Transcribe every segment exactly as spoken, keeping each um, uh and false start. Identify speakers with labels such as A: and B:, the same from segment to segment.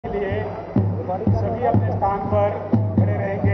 A: के लिए सभी अपने स्थान पर खड़े रहेंगे।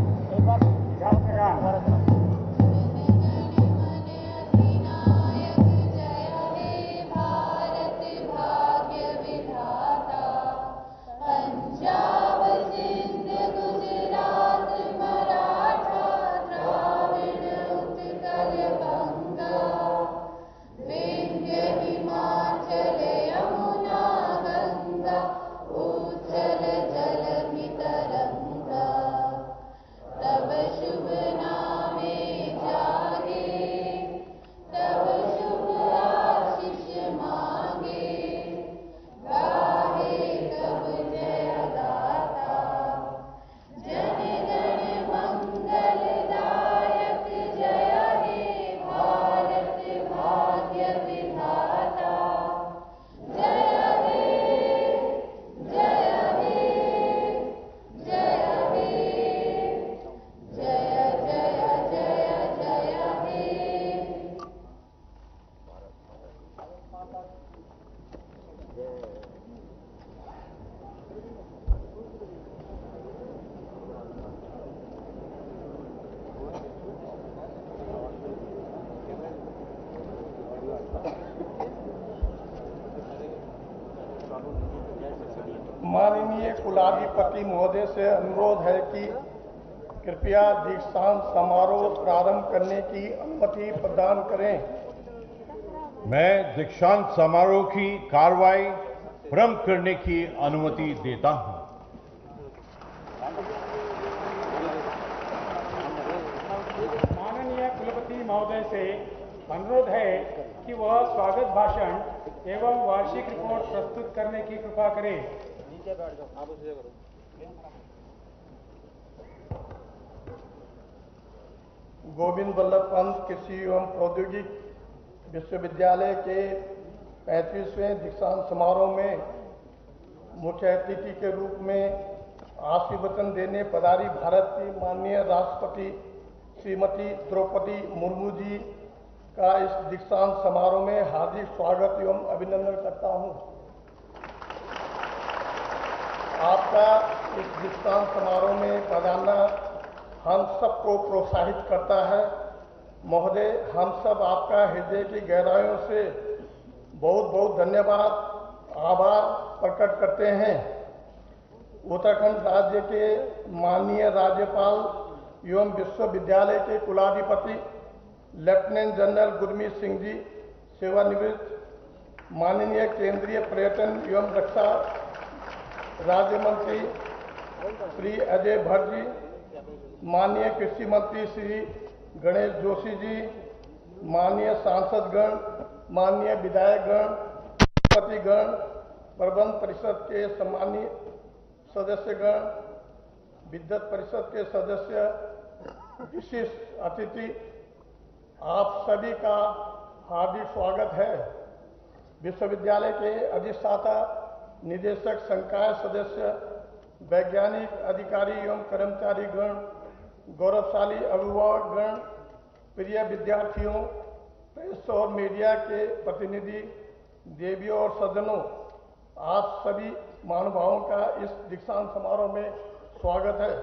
A: माननीय कुलाधिपति महोदय से अनुरोध है कि कृपया दीक्षांत समारोह प्रारंभ करने की अनुमति प्रदान करें।
B: मैं दीक्षांत समारोह की कार्रवाई प्रारंभ करने की अनुमति देता हूं।
A: माननीय कुलपति महोदय से अनुरोध है कि वह स्वागत भाषण एवं वार्षिक रिपोर्ट प्रस्तुत करने की कृपा करें। गोविंद वल्लभ पंत कृषि एवं प्रौद्योगिक विश्वविद्यालय के पैंतीसवें दीक्षांत समारोह में मुख्य अतिथि के रूप में आशीर्वचन देने पधारी भारत की माननीय राष्ट्रपति श्रीमती द्रौपदी मुर्मू जी का इस दीक्षांत समारोह में हार्दिक स्वागत एवं अभिनंदन करता हूं। आपका इस दीक्षांत समारोह में पधारना हम सबको प्रोत्साहित करता है। महोदय, हम सब आपका हृदय की गहराइयों से बहुत बहुत धन्यवाद आभार प्रकट करते हैं। उत्तराखंड राज्य के माननीय राज्यपाल एवं विश्वविद्यालय के कुलाधिपति लेफ्टिनेंट जनरल गुरमीत सिंह जी सेवानिवृत्त, माननीय केंद्रीय पर्यटन एवं रक्षा राज्य मंत्री श्री अजय भट्ट जी, माननीय कृषि मंत्री श्री गणेश जोशी जी, माननीय सांसदगण, माननीय विधायकगण, मंत्रीगण, प्रबंध परिषद के सम्मानीय सदस्यगण, विद्युत परिषद के सदस्य, विशिष्ट अतिथि, आप सभी का हार्दिक स्वागत है। विश्वविद्यालय के अधिष्ठाता, निदेशक, संकाय सदस्य, वैज्ञानिक अधिकारी एवं कर्मचारीगण, गौरवशाली अभिभावकगण, प्रिय विद्यार्थियों, प्रेस और मीडिया के प्रतिनिधि, देवियों और सज्जनों, आप सभी महानुभावों का इस दीक्षांत समारोह में स्वागत है।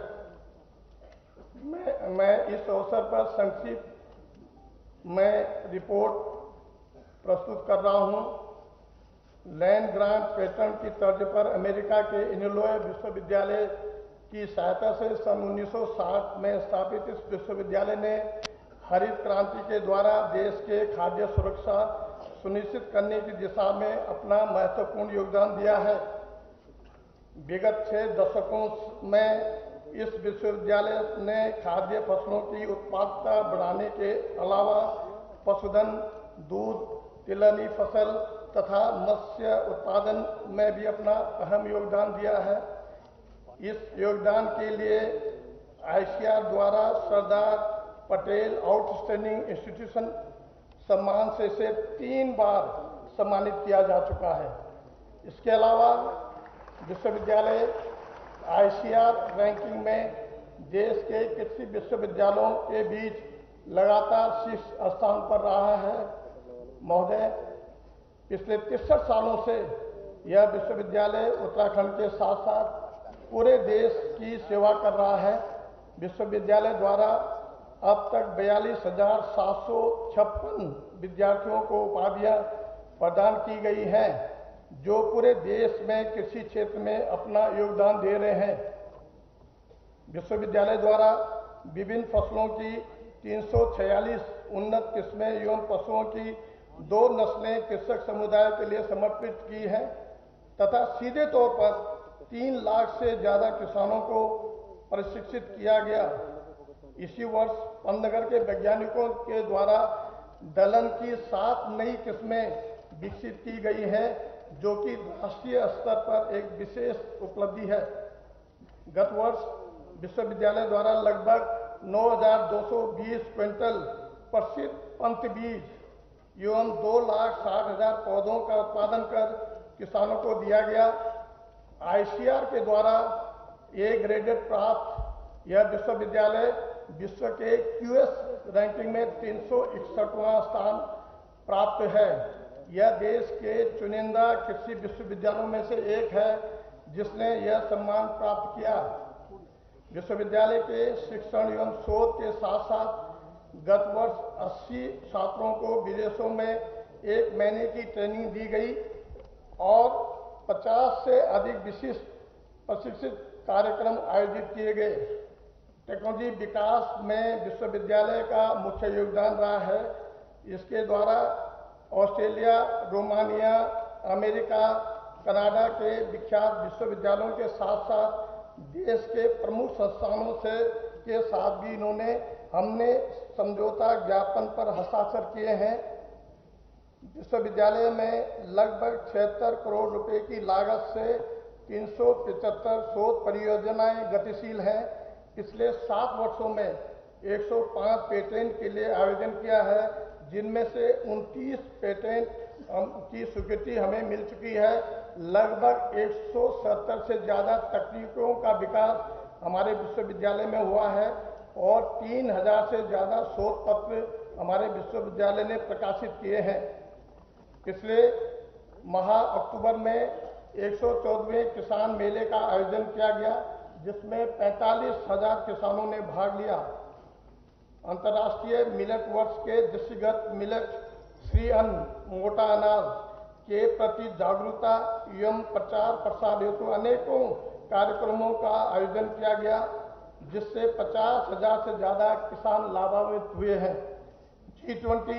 A: मैं मैं इस अवसर पर संक्षिप्त में रिपोर्ट प्रस्तुत कर रहा हूं। लैंड ग्रांट पैटर्न की तर्ज पर अमेरिका के इलिनॉय विश्वविद्यालय की सहायता से सन उन्नीस सौ साठ में स्थापित इस विश्वविद्यालय ने हरित क्रांति के द्वारा देश के खाद्य सुरक्षा सुनिश्चित करने की दिशा में अपना महत्वपूर्ण योगदान दिया है। विगत छह दशकों में इस विश्वविद्यालय ने खाद्य फसलों की उत्पादकता बढ़ाने के अलावा पशुधन, दूध, तिलहनी फसल तथा मत्स्य उत्पादन में भी अपना अहम योगदान दिया है। इस योगदान के लिए आईसीआर द्वारा सरदार पटेल आउटस्टैंडिंग इंस्टीट्यूशन सम्मान से इसे तीन बार सम्मानित किया जा चुका है। इसके अलावा विश्वविद्यालय आईसीआर रैंकिंग में देश के कृषि विश्वविद्यालयों के बीच लगातार शीर्ष स्थान पर रहा है। महोदय, पिछले तिरसठ सालों से यह विश्वविद्यालय उत्तराखंड के साथ साथ पूरे देश की सेवा कर रहा है। विश्वविद्यालय द्वारा अब तक बयालीस हजार सात सौ छप्पन विद्यार्थियों को उपाधियां प्रदान की गई हैं, जो पूरे देश में कृषि क्षेत्र में अपना योगदान दे रहे हैं। विश्वविद्यालय द्वारा विभिन्न फसलों की तीन सौ छियालीस उन्नत किस्में एवं पशुओं की दो नस्लें कृषक समुदाय के लिए समर्पित की हैं तथा सीधे तौर पर तीन लाख से ज्यादा किसानों को प्रशिक्षित किया गया। इसी वर्ष पंतनगर के वैज्ञानिकों के द्वारा दलहन की सात नई किस्में विकसित की गई हैं, जो कि राष्ट्रीय स्तर पर एक विशेष उपलब्धि है। गत वर्ष विश्वविद्यालय द्वारा लगभग नौ हजार दो सौ बीस क्विंटल प्रसिद्ध पंत बीज एवं दो लाख साठ हजार पौधों का उत्पादन कर किसानों को दिया गया। आईसीआर के द्वारा ए ग्रेडेड प्राप्त यह विश्वविद्यालय विश्व के क्यूएस रैंकिंग में तीन सौ इकसठवां स्थान प्राप्त है। यह देश के चुनिंदा कृषि विश्वविद्यालयों में से एक है जिसने यह सम्मान प्राप्त किया। विश्वविद्यालय के शिक्षण एवं शोध के साथ साथ गत वर्ष अस्सी छात्रों को विदेशों में एक महीने की ट्रेनिंग दी गई और पचास से अधिक विशिष्ट प्रशिक्षित कार्यक्रम आयोजित किए गए। टेक्नोलॉजी विकास में विश्वविद्यालय का मुख्य योगदान रहा है। इसके द्वारा ऑस्ट्रेलिया, रोमानिया, अमेरिका, कनाडा के विख्यात विश्वविद्यालयों के साथ साथ देश के प्रमुख संस्थानों से के साथ भी इन्होंने हमने समझौता ज्ञापन पर हस्ताक्षर किए हैं। विश्वविद्यालय में लगभग छिहत्तर करोड़ रुपए की लागत से तीन सौ पचहत्तर शोध परियोजनाएं गतिशील हैं। पिछले सात वर्षों में एक सौ पाँच पेटेंट के लिए आवेदन किया है, जिनमें से उनतीस पेटेंट की स्वीकृति हमें मिल चुकी है। लगभग एक सौ सत्तर से ज़्यादा तकनीकों का विकास हमारे विश्वविद्यालय में हुआ है और तीन हजार से ज़्यादा शोध पत्र हमारे विश्वविद्यालय ने प्रकाशित किए हैं। पिछले माह अक्टूबर में एक सौ चौदहवें किसान मेले का आयोजन किया गया, जिसमें पैंतालीस हजार किसानों ने भाग लिया। अंतर्राष्ट्रीय मिलेट वर्ष के दृष्टिगत मिलेट श्री अन्न मोटा अनाज के प्रति जागरूकता एवं प्रचार प्रसार हेतु अनेकों कार्यक्रमों का आयोजन किया गया, जिससे पचास हजार से ज्यादा किसान लाभान्वित हुए हैं। जी ट्वेंटी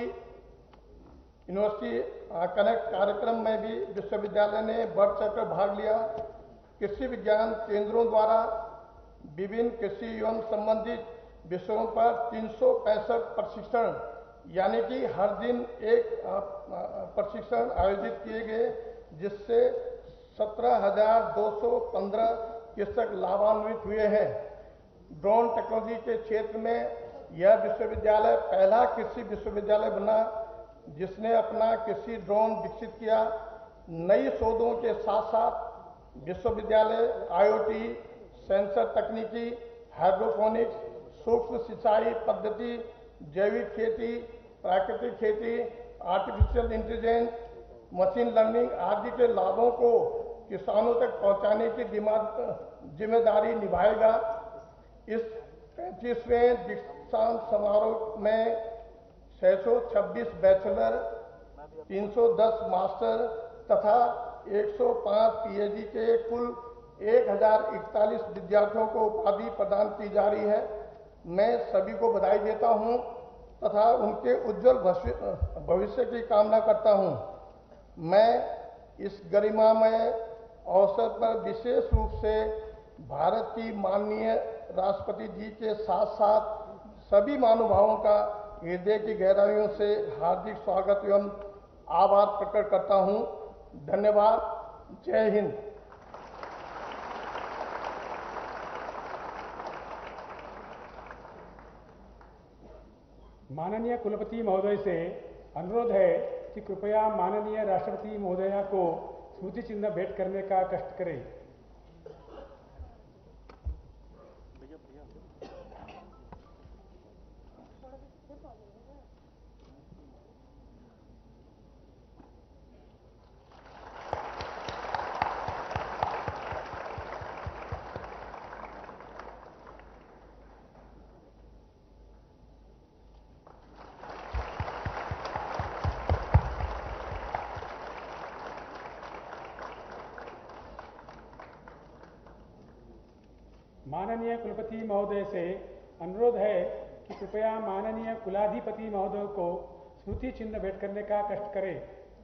A: यूनिवर्सिटी कनेक्ट कार्यक्रम में भी विश्वविद्यालय ने बढ़ चढ़कर भाग लिया। कृषि विज्ञान केंद्रों द्वारा विभिन्न कृषि एवं संबंधित विषयों पर तीन सौ पैंसठ प्रशिक्षण यानी कि हर दिन एक प्रशिक्षण आयोजित किए गए, जिससे सत्रह हजार दो सौ पंद्रह कृषक लाभान्वित हुए हैं। ड्रोन टेक्नोलॉजी के क्षेत्र में यह विश्वविद्यालय पहला कृषि विश्वविद्यालय बना जिसने अपना कृषि ड्रोन विकसित किया। नई शोधों के साथ साथ विश्वविद्यालय आईओटी, सेंसर तकनीकी, हाइड्रोपोनिक्स, सूक्ष्म सिंचाई पद्धति, जैविक खेती, प्राकृतिक खेती, आर्टिफिशियल इंटेलिजेंस, मशीन लर्निंग आदि के लाभों को किसानों तक पहुंचाने की जिम्मेदारी निभाएगा। इस पैंतीसवें दीक्षांत समारोह में छह सौ छब्बीस बैचलर, तीन सौ दस मास्टर तथा एक सौ पाँच पीएचडी के कुल एक हजार इकतालीस विद्यार्थियों को उपाधि प्रदान की जा रही है। मैं सभी को बधाई देता हूं तथा उनके उज्जवल भविष्य की कामना करता हूं। मैं इस गरिमामय अवसर पर विशेष रूप से भारत की माननीय राष्ट्रपति जी के साथ साथ सभी महानुभावों का हृदय की गहराइयों से हार्दिक स्वागत एवं आभार प्रकट करता हूं। धन्यवाद। जय हिंद।
C: माननीय कुलपति महोदय से अनुरोध है कि कृपया माननीय राष्ट्रपति महोदया को स्मृति चिन्ह भेंट करने का कष्ट करें। माननीय कुलपति महोदय से अनुरोध है कि कृपया माननीय कुलाधिपति महोदय को स्मृति चिन्ह भेंट करने का कष्ट करें।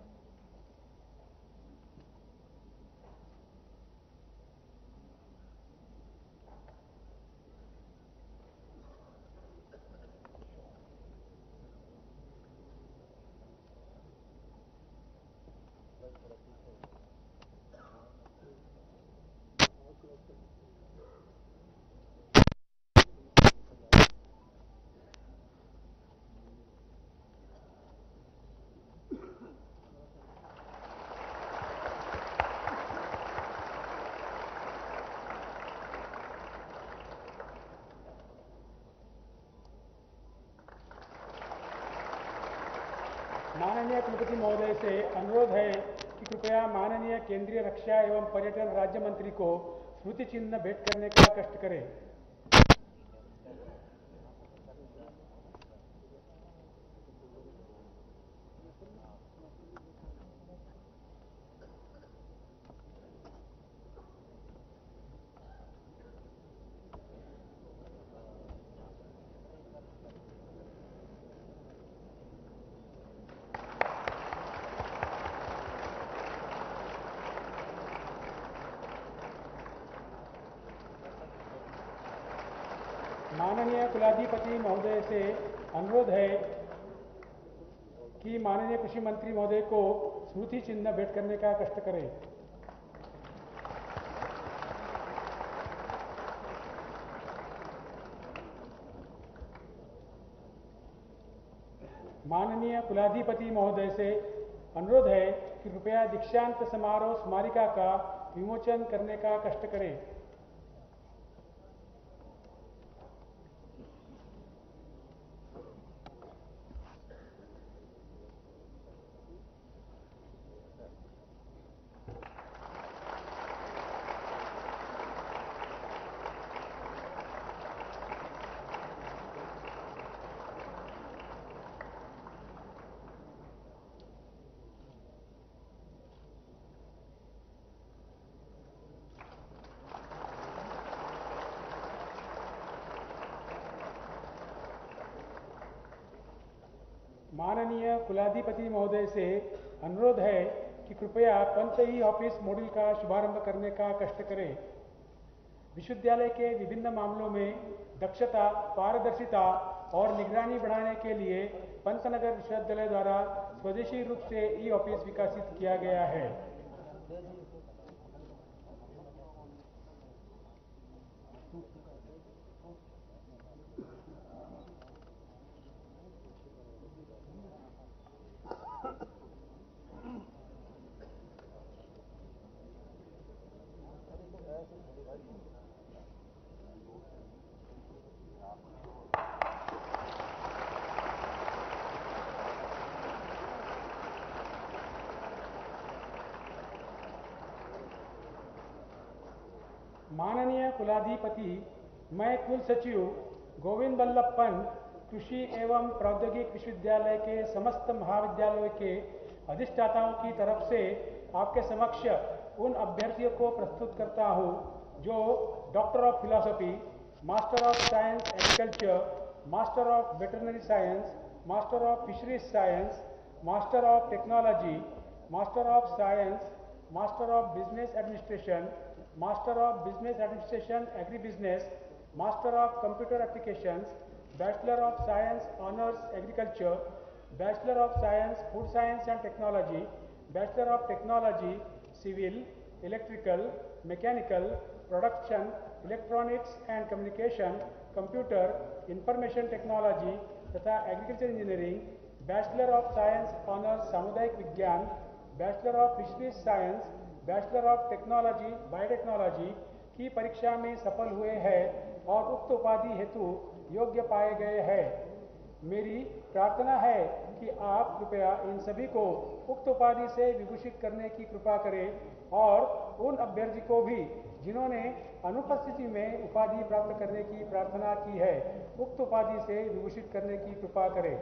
C: माननीय कुलपति महोदय से अनुरोध है कि कृपया माननीय केंद्रीय रक्षा एवं पर्यटन राज्य मंत्री को स्मृति चिन्ह भेंट करने का कष्ट करें। माननीय कुलाधिपति महोदय से अनुरोध है कि माननीय कृषि मंत्री महोदय को स्मृति चिन्ह भेंट करने का कष्ट करें। माननीय कुलाधिपति महोदय से अनुरोध है कि कृपया दीक्षांत समारोह स्मारिका का विमोचन करने का कष्ट करें। माननीय कुलाधिपति महोदय से अनुरोध है कि कृपया पंत ई ऑफिस मॉड्यूल का शुभारंभ करने का कष्ट करें। विश्वविद्यालय के विभिन्न मामलों में दक्षता, पारदर्शिता और निगरानी बढ़ाने के लिए पंतनगर विश्वविद्यालय द्वारा स्वदेशी रूप से ई ऑफिस विकसित किया गया है। माननीय कुलाधिपति, मैं कुल सचिव गोविंद बल्लभ पंत, कृषि एवं प्रौद्योगिक विश्वविद्यालय के समस्त महाविद्यालयों के अधिष्ठाताओं की तरफ से आपके समक्ष उन अभ्यर्थियों को प्रस्तुत करता हूं जो doctor of philosophy, master of science agriculture, master of veterinary science, master of fisheries science, master of technology, master of science, master of business administration, master of business administration agri business, master of computer applications, bachelor of science honours agriculture, bachelor of science food science and technology, bachelor of technology civil, electrical, mechanical, production, electronics and communication, computer, information technology तथा agriculture engineering, bachelor of science honours सामुदायिक विज्ञान, bachelor of fisheries science, bachelor of technology biotechnology की परीक्षा में सफल हुए हैं और उक्त उपाधि हेतु योग्य पाए गए हैं। मेरी प्रार्थना है कि आप कृपया इन सभी को उक्त उपाधि से विभूषित करने की कृपा करें और उन अभ्यर्थी को भी जिन्होंने अनुपस्थिति में उपाधि प्राप्त करने की प्रार्थना की है, उक्त उपाधि से विभूषित करने की कृपा करें।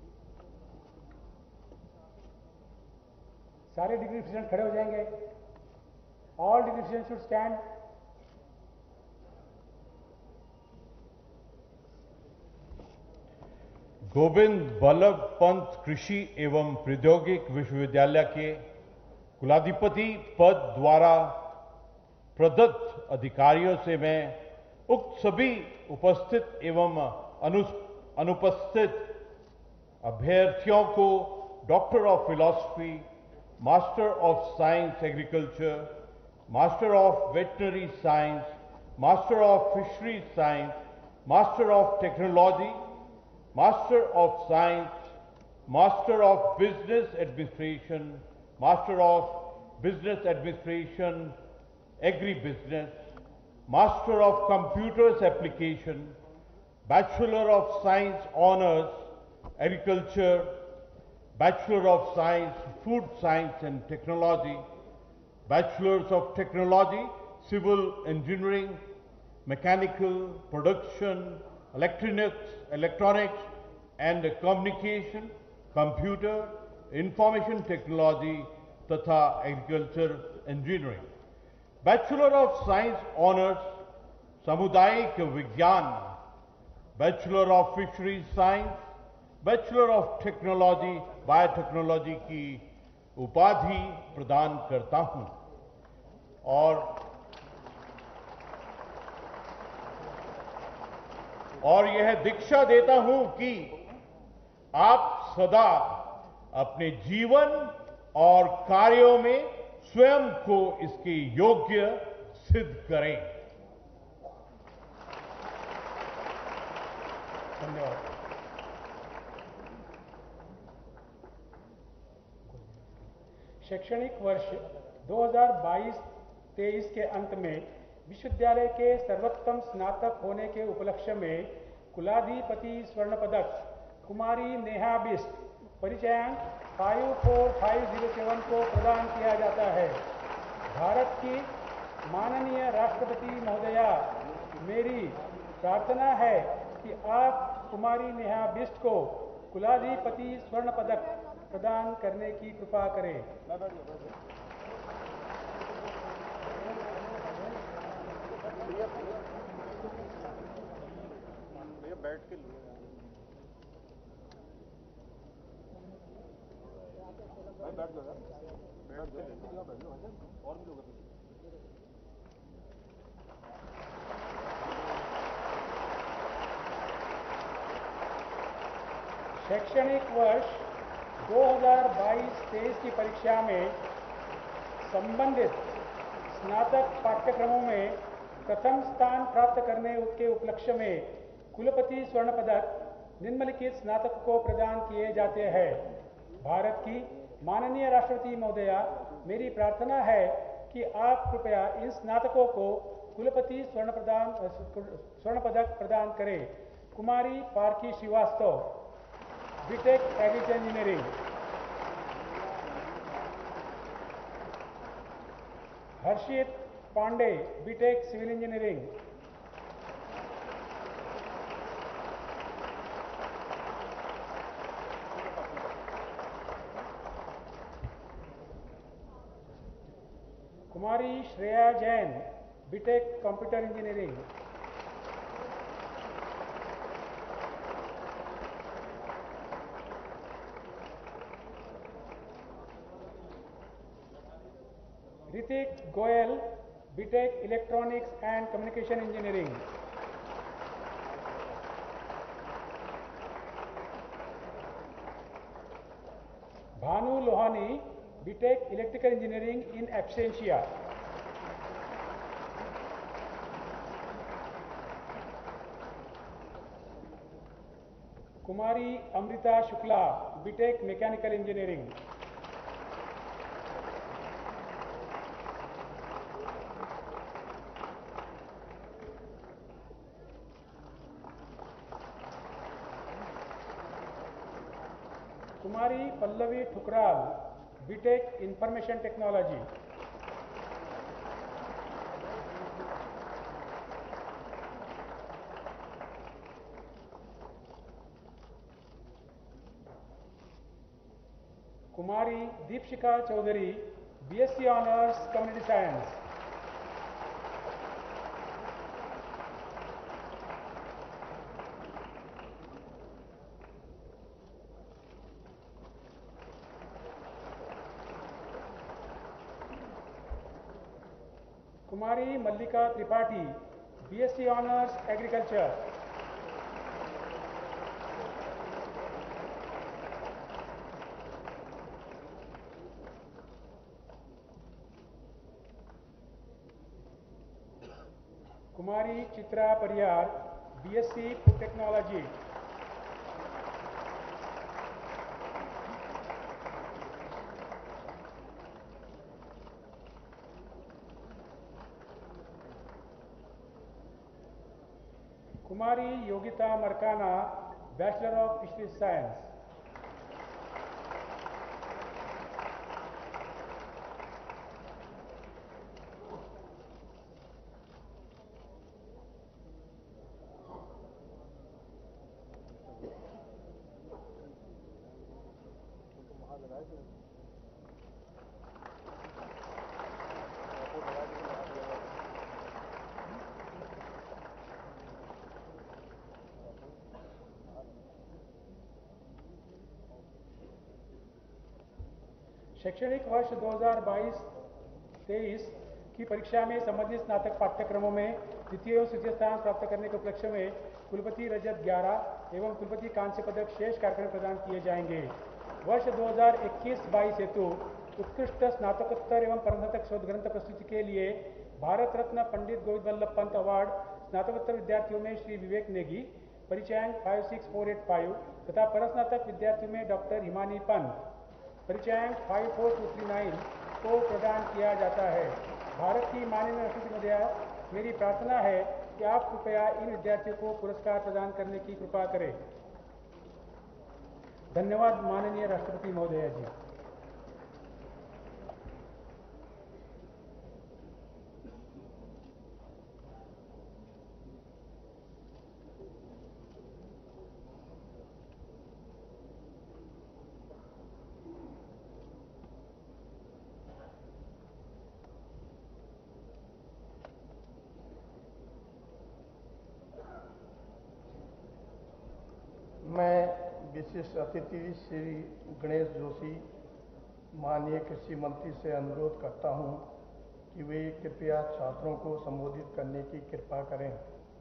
C: सारे डिग्री प्रेसिडेंट खड़े हो जाएंगे। All dignitaries should stand.
B: Govind Ballabh Pant कृषि एवं प्रौद्योगिक विश्वविद्यालय के कुलाधिपति पद द्वारा प्रदत्त अधिकारियों से मैं उक्त सभी उपस्थित एवं अनु, अनुपस्थित अभ्यर्थियों को doctor of philosophy, master of science agriculture, master of veterinary science, master of fisheries science, master of technology, Master of Science, Master of Business Administration, Master of Business Administration, Agribusiness, Master of Computers Application, Bachelor of Science Honors, Agriculture, Bachelor of Science, Food Science and Technology, Bachelors of Technology, Civil Engineering, Mechanical, Production, Electronics, Electronics and Communication, Computer, Information Technology तथा Agriculture Engineering. Bachelor of Science Honors, सामुदायिक विज्ञान, Bachelor of Fisheries Science, Bachelor of Technology, Biotechnology की उपाधि प्रदान करता हूं और और यह दीक्षा देता हूं कि आप सदा अपने जीवन और कार्यों में स्वयं को इसके योग्य सिद्ध करें।
C: धन्यवाद। शैक्षणिक वर्ष दो हज़ार बाईस तेईस के अंत में विश्वविद्यालय के सर्वोत्तम स्नातक होने के उपलक्ष्य में कुलाधिपति स्वर्ण पदक कुमारी नेहा बिष्ट परिचयांक five four five zero seven को प्रदान किया जाता है। भारत की माननीय राष्ट्रपति महोदया, मेरी प्रार्थना है कि आप कुमारी नेहा बिष्ट को कुलाधिपति स्वर्ण पदक प्रदान करने की कृपा करें।
D: बैठ के लिए भाई बैठ जाओ यार, बैठ के ले बैठ जाओ और भी लोग
C: शैक्षणिक वर्ष दो हज़ार बाईस तेईस की परीक्षा में संबंधित स्नातक पाठ्यक्रमों में प्रथम स्थान प्राप्त करने के उपलक्ष्य में कुलपति स्वर्ण पदक निम्नलिखित स्नातक को प्रदान किए जाते हैं। भारत की माननीय राष्ट्रपति महोदया, मेरी प्रार्थना है कि आप कृपया इन स्नातकों को कुलपति स्वर्ण प्रदान स्वर्ण पदक प्रदान करें। कुमारी Parakhi Srivastava, B Tech agriculture engineering. Harshit Pandey, B Tech civil engineering. कुमारी Shreya Jain, B Tech computer engineering. Ritik Goyal, B Tech electronics and communication engineering. Bhanu Lohani, B Tech electrical engineering in absentia. कुमारी Amrita Shukla, B Tech mechanical engineering. कुमारी Pallavi Thukral, B Tech information technology. कुमारी Deepshikha Chaudhary, B Sc honours community science. कुमारी Mallika Tripathi, B Sc honours agriculture. कुमारी Chitra Pariyar, B Sc food technology. कुमारी Yogita Markana, bachelor of fisheries science. शैक्षणिक वर्ष दो हज़ार बाईस तेईस की परीक्षा में संबंधित स्नातक पाठ्यक्रमों में द्वितीय एवं तृतीय स्थान प्राप्त करने के उपलक्ष्य में कुलपति रजत ग्यारह एवं कुलपति कांस्य पदक शेष कार्यक्रम प्रदान किए जाएंगे। वर्ष दो हज़ार इक्कीस बाईस हेतु उत्कृष्ट स्नातकोत्तर एवं परस्नातक शोध ग्रंथ प्रस्तुति के लिए भारत रत्न पंडित गोविंद बल्लभ पंत अवार्ड स्नातकोत्तर विद्यार्थियों में श्री विवेक नेगी, परिचयांक five six four eight five तथा परस्नातक विद्यार्थियों में डॉक्टर हिमानी पंत, परिचयांक five four two three nine को प्रदान किया जाता है। भारत की माननीय राष्ट्रपति महोदया, मेरी प्रार्थना है कि आप कृपया इन विद्यार्थियों को पुरस्कार प्रदान करने की कृपा करें। धन्यवाद माननीय राष्ट्रपति महोदया जी।
A: मैं विशिष्ट अतिथि श्री गणेश जोशी, माननीय कृषि मंत्री से अनुरोध करता हूं कि वे कृपया छात्रों को संबोधित करने की कृपा करें।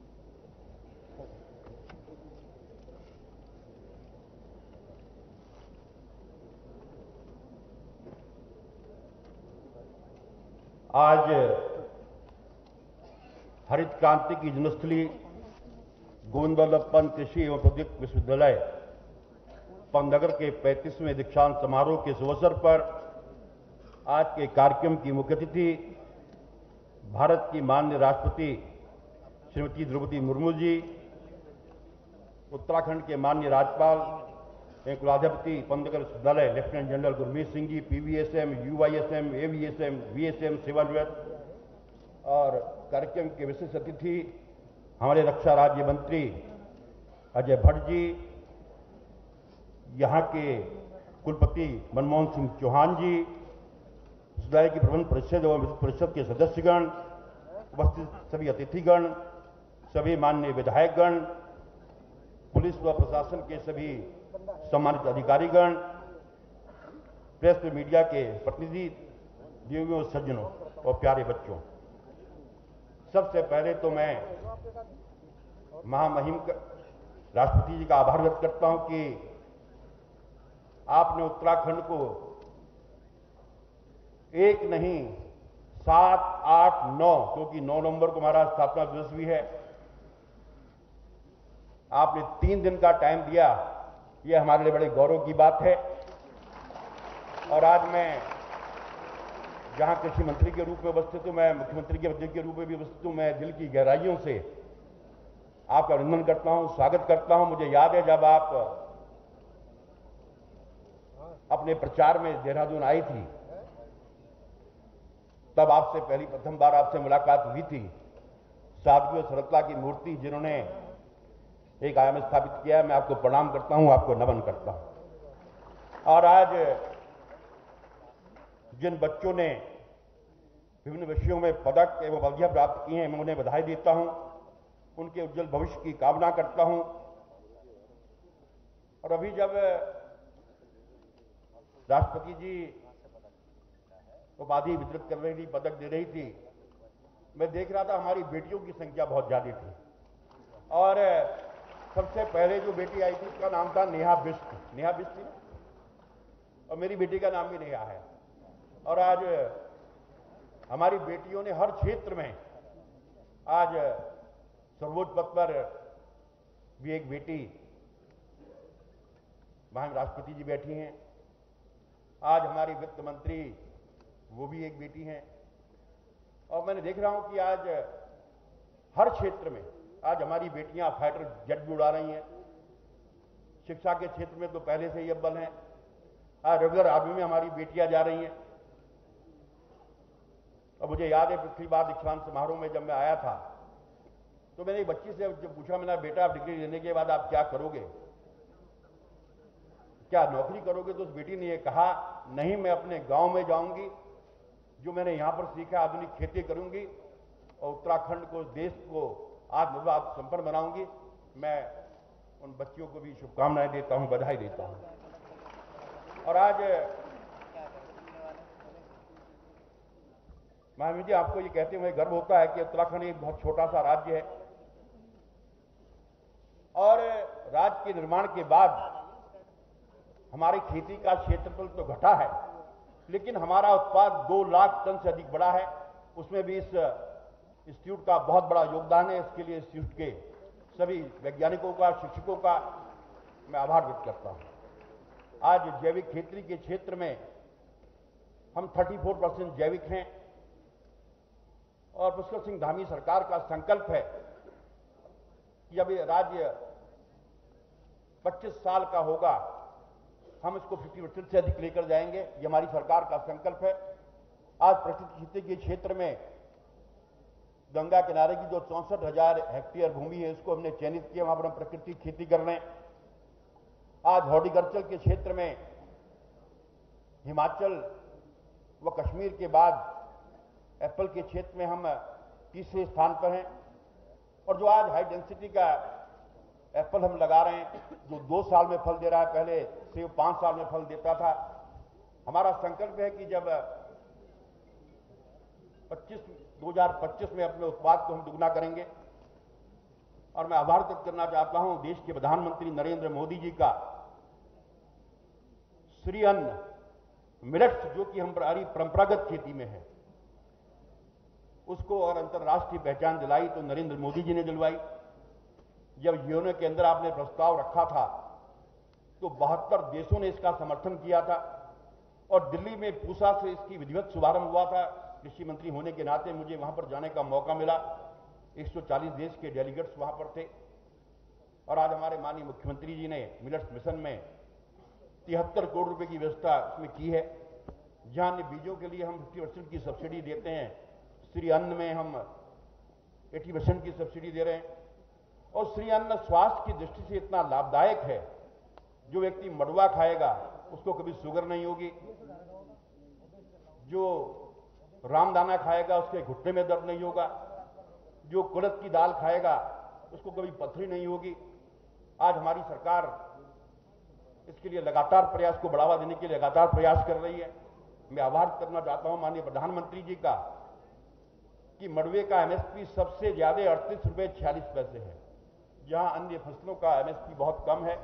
E: आज हरित क्रांति की जन्मस्थली गोविंद बल्लभ पंत कृषि एवं प्रौद्योगिकी विश्वविद्यालय पंतनगर के पैंतीसवें दीक्षांत समारोह के इस अवसर पर आज के कार्यक्रम की मुख्य अतिथि भारत की माननीय राष्ट्रपति श्रीमती द्रौपदी मुर्मू जी, उत्तराखंड के माननीय राज्यपाल एवं कुलाधिपति पंतनगर विश्वविद्यालय lieutenant general Gurmeet Singh ji, PVSM, UYSM, AVSM, VSM, civil और कार्यक्रम के विशेष अतिथि हमारे रक्षा राज्य मंत्री अजय भट्ट जी, यहाँ के कुलपति मनमोहन सिंह चौहान जी, विश्वविद्यालय की प्रबंध परिषद एवं विद्युत परिषद के सदस्यगण, उपस्थित सभी अतिथिगण, सभी माननीय विधायकगण, पुलिस व प्रशासन के सभी सम्मानित अधिकारीगण, प्रेस व मीडिया के प्रतिनिधि, देवियों, सज्जनों और प्यारे बच्चों, सबसे पहले तो मैं महामहिम राष्ट्रपति जी का आभार व्यक्त करता हूं कि आपने उत्तराखंड को एक नहीं सात, आठ, नौ, क्योंकि नौ नवंबर को हमारा स्थापना दिवस भी है, आपने तीन दिन का टाइम दिया। यह हमारे लिए बड़े गौरव की बात है। और आज मैं जहां कृषि मंत्री के रूप में उपस्थित हूं, मैं मुख्यमंत्री के पद के रूप में भी उपस्थित हूं, मैं दिल की गहराइयों से आपका अभिनंदन करता हूं, स्वागत करता हूं। मुझे याद है जब आप अपने प्रचार में देहरादून आई थी, तब आपसे पहली प्रथम बार आपसे मुलाकात हुई थी। साधु और सरलता की मूर्ति जिन्होंने एक आयाम स्थापित किया, मैं आपको प्रणाम करता हूं, आपको नमन करता हूं। और आज जिन बच्चों ने विभिन्न विषयों में पदक एवं उपलब्धियां प्राप्त की हैं, मैं उन्हें बधाई देता हूं, उनके उज्जवल भविष्य की कामना करता हूं। और अभी जब राष्ट्रपति जी उपाधि वितरित कर रही थी, पदक दे रही थी, मैं देख रहा था हमारी बेटियों की संख्या बहुत ज्यादा थी और सबसे पहले जो बेटी आई थी उसका नाम था नेहा बिष्ट। नेहा बिष्ट थी और मेरी बेटी का नाम भी नेहा है। और आज हमारी बेटियों ने हर क्षेत्र में आज सर्वोच्च पद पर भी एक बेटी, वहां राष्ट्रपति जी बैठी हैं। आज हमारी वित्त मंत्री वो भी एक बेटी हैं। और मैंने देख रहा हूं कि आज हर क्षेत्र में आज हमारी बेटियां फाइटर जेट भी उड़ा रही हैं। शिक्षा के क्षेत्र में तो पहले से ही अव्वल हैं। आज रेगुलर आर्मी में हमारी बेटियां जा रही हैं। और मुझे याद है पिछली बार दीक्षांत समारोह में जब मैं आया था तो मैंने एक बच्ची से जब पूछा, मैंने बेटा आप डिग्री लेने के बाद आप क्या करोगे, क्या नौकरी करोगे? तो उस बेटी ने यह कहा, नहीं मैं अपने गांव में जाऊंगी, जो मैंने यहां पर सीखा आधुनिक खेती करूंगी और उत्तराखंड को, देश को आत्मनिर्भर संपन्न बनाऊंगी। मैं उन बच्चियों को भी शुभकामनाएं देता हूं, बधाई देता हूं। और आज महावीर जी आपको ये कहते हुए गर्व होता है कि उत्तराखंड एक बहुत छोटा सा राज्य है और राज्य के निर्माण के बाद हमारी खेती का क्षेत्रफल तो घटा है, लेकिन हमारा उत्पाद दो लाख टन से अधिक बढ़ा है। उसमें भी इस इंस्टीट्यूट का बहुत बड़ा योगदान है। इसके लिए इंस्टीट्यूट के सभी वैज्ञानिकों का, शिक्षकों का मैं आभार व्यक्त करता हूं। आज जैविक खेती के क्षेत्र में हम चौंतीस परसेंट जैविक हैं और पुष्कर सिंह धामी सरकार का संकल्प है कि जब ये राज्य पच्चीस साल का होगा हम इसको पचास परसेंट से अधिक लेकर जाएंगे। ये हमारी सरकार का संकल्प है। आज प्राकृतिक खेती के क्षेत्र में गंगा किनारे की जो चौसठ हजार हेक्टेयर भूमि है इसको हमने चयनित किया, वहां पर हम प्राकृतिक खेती कर रहे हैं। आज हॉर्टिकल्चर के क्षेत्र में हिमाचल व कश्मीर के बाद एप्पल के क्षेत्र में हम तीसरे स्थान पर हैं। और जो आज हाई डेंसिटी का एप्पल हम लगा रहे हैं, जो दो साल में फल दे रहा है, पहले सेब पांच साल में फल देता था। हमारा संकल्प है कि जब पच्चीस दो हजार पच्चीस में अपने उत्पाद को हम दुगना करेंगे। और मैं आभार व्यक्त करना चाहता हूं देश के प्रधानमंत्री नरेंद्र मोदी जी का, श्री अन्न मिलेट्स जो कि हमारी परंपरागत खेती में है, उसको और अंतर्राष्ट्रीय पहचान दिलाई तो नरेंद्र मोदी जी ने दिलवाई। जब यूएनओ के अंदर आपने प्रस्ताव रखा था तो बहत्तर देशों ने इसका समर्थन किया था और दिल्ली में पूसा से इसकी विधिवत शुभारंभ हुआ था। कृषि मंत्री होने के नाते मुझे वहां पर जाने का मौका मिला। एक सौ चालीस देश के डेलीगेट्स वहां पर थे और आज हमारे माननीय मुख्यमंत्री जी ने मिलेट्स मिशन में तिहत्तर करोड़ रुपए की व्यवस्था इसमें की है। जहां अन्य बीजों के लिए हम पचास परसेंट की सब्सिडी देते हैं, श्री अन्न में हम अस्सी परसेंट की सब्सिडी दे रहे हैं। और श्री अन्न स्वास्थ्य की दृष्टि से इतना लाभदायक है, जो व्यक्ति मड़ुआ खाएगा उसको कभी शुगर नहीं होगी, जो रामदाना खाएगा उसके घुटने में दर्द नहीं होगा, जो कुलथ की दाल खाएगा उसको कभी पथरी नहीं होगी। आज हमारी सरकार इसके लिए लगातार प्रयास को बढ़ावा देने के लिए लगातार प्रयास कर रही है। मैं आभार करना चाहता हूं माननीय प्रधानमंत्री जी का कि मड़ुए का एमएसपी सबसे ज्यादा अड़तीस रुपए छियालीस पैसे है, जहां अन्य फसलों का एमएसपी बहुत कम है।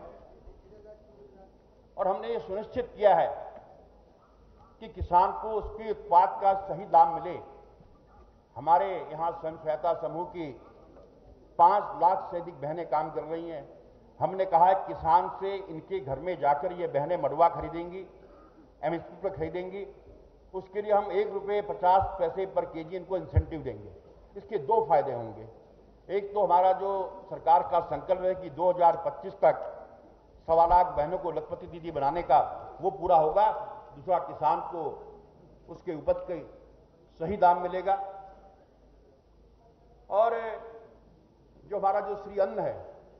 E: और हमने ये सुनिश्चित किया है कि किसान को उसके उत्पाद का सही दाम मिले। हमारे यहां स्वयं सहायता समूह की पांच लाख से अधिक बहनें काम कर रही हैं। हमने कहा है किसान से इनके घर में जाकर ये बहनें मड़ुआ खरीदेंगी, एमएसपी पर खरीदेंगी। उसके लिए हम एक रुपये पचास पैसे पर केजी इनको इंसेंटिव देंगे। इसके दो फायदे होंगे। एक तो हमारा जो सरकार का संकल्प है कि दो हजार पच्चीस तक सवा लाख बहनों को लखपति दीदी बनाने का, वो पूरा होगा। दूसरा, किसान को उसके उपज के सही दाम मिलेगा। और जो हमारा जो श्री अन्न है,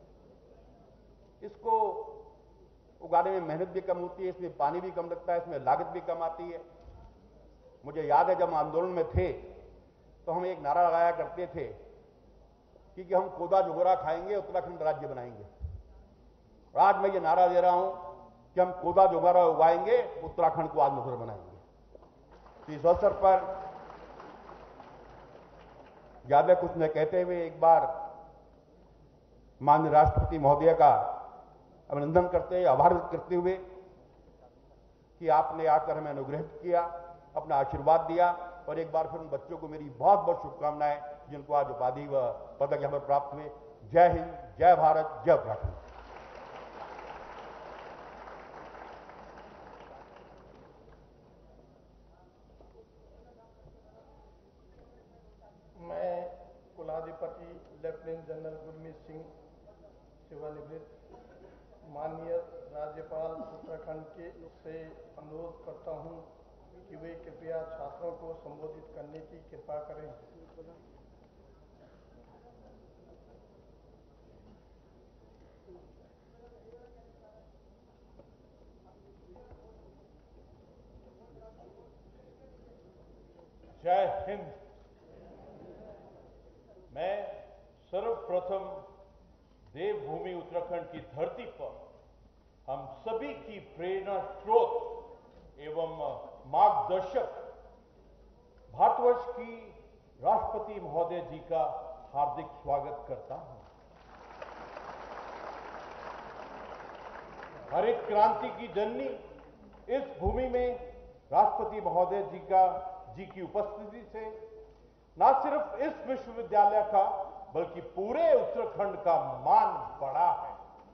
E: इसको उगाने में मेहनत भी कम होती है, इसमें पानी भी कम लगता है, इसमें लागत भी कम आती है। मुझे याद है जब हम आंदोलन में थे तो हम एक नारा लगाया करते थे कि, कि हम कोदा जुगोरा खाएंगे, उत्तराखंड राज्य बनाएंगे। और आज मैं ये नारा दे रहा हूं कि हम कोदा जुगोरा उगाएंगे, उत्तराखंड को आत्मनिर्भर बनाएंगे। तो इस अवसर पर ज्यादा कुछ न कहते हुए एक बार माननीय राष्ट्रपति महोदय का अभिनंदन करते हुए, आभार व्यक्त करते हुए कि आपने आकर हमें अनुग्रहित किया, अपना आशीर्वाद दिया, और एक बार फिर उन बच्चों को मेरी बहुत बहुत शुभकामनाएं जिनको आज उपाधि व पदक यहां पर प्राप्त हुए। जय हिंद, जय भारत, जय उत्तराखंड।
A: मैं कुलाधिपति लेफ्टिनेंट जनरल गुरमीत सिंह सेवानिवृत्त माननीय राज्यपाल उत्तराखंड के से अनुरोध करता हूं कि वे कृपया छात्रों को संबोधित करने की कृपा करें।
B: जय हिंद। मैं सर्वप्रथम देवभूमि उत्तराखंड की धरती पर हम सभी की प्रेरणा स्रोत एवं मार्गदर्शक भारतवर्ष की राष्ट्रपति महोदय जी का हार्दिक स्वागत करता हूं। हरित क्रांति की जननी इस भूमि में राष्ट्रपति महोदय जी का जी की उपस्थिति से न सिर्फ इस विश्वविद्यालय का बल्कि पूरे उत्तराखंड का मान बढ़ा है।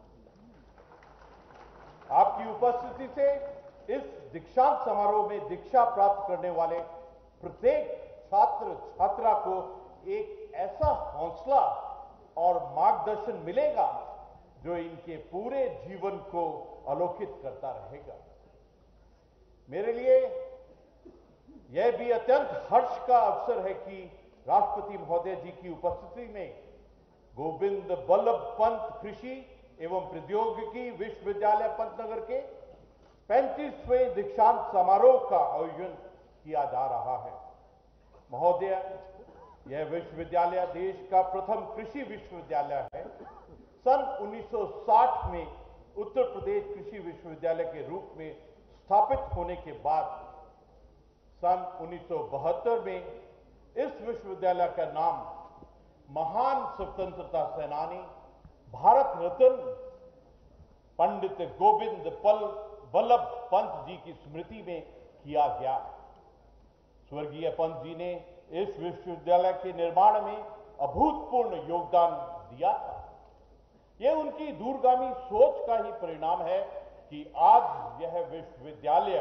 B: आपकी उपस्थिति से इस दीक्षांत समारोह में दीक्षा प्राप्त करने वाले प्रत्येक छात्र छात्रा को एक ऐसा हौसला और मार्गदर्शन मिलेगा जो इनके पूरे जीवन को आलोकित करता रहेगा। मेरे लिए यह भी अत्यंत हर्ष का अवसर है कि राष्ट्रपति महोदय जी की उपस्थिति में गोविंद बल्लभ पंत कृषि एवं प्रौद्योगिकी विश्वविद्यालय पंतनगर के पैंतीसवें दीक्षांत समारोह का आयोजन किया जा रहा है। महोदय, यह विश्वविद्यालय देश का प्रथम कृषि विश्वविद्यालय है। सन उन्नीस सौ साठ में उत्तर प्रदेश कृषि विश्वविद्यालय के रूप में स्थापित होने के बाद सन उन्नीस सौ बहत्तर में इस विश्वविद्यालय का नाम महान स्वतंत्रता सेनानी भारत रत्न पंडित गोविंद बल्लभ पंत जी की स्मृति में किया गया। स्वर्गीय पंत जी ने इस विश्वविद्यालय के निर्माण में अभूतपूर्व योगदान दिया था। यह उनकी दूरगामी सोच का ही परिणाम है कि आज यह विश्वविद्यालय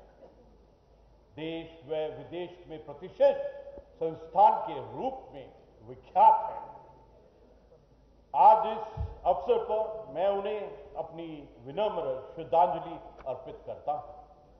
B: देश व विदेश में प्रतिष्ठित संस्थान के रूप में विख्यात है। आज इस अवसर पर मैं उन्हें अपनी विनम्र श्रद्धांजलि अर्पित करता हूं।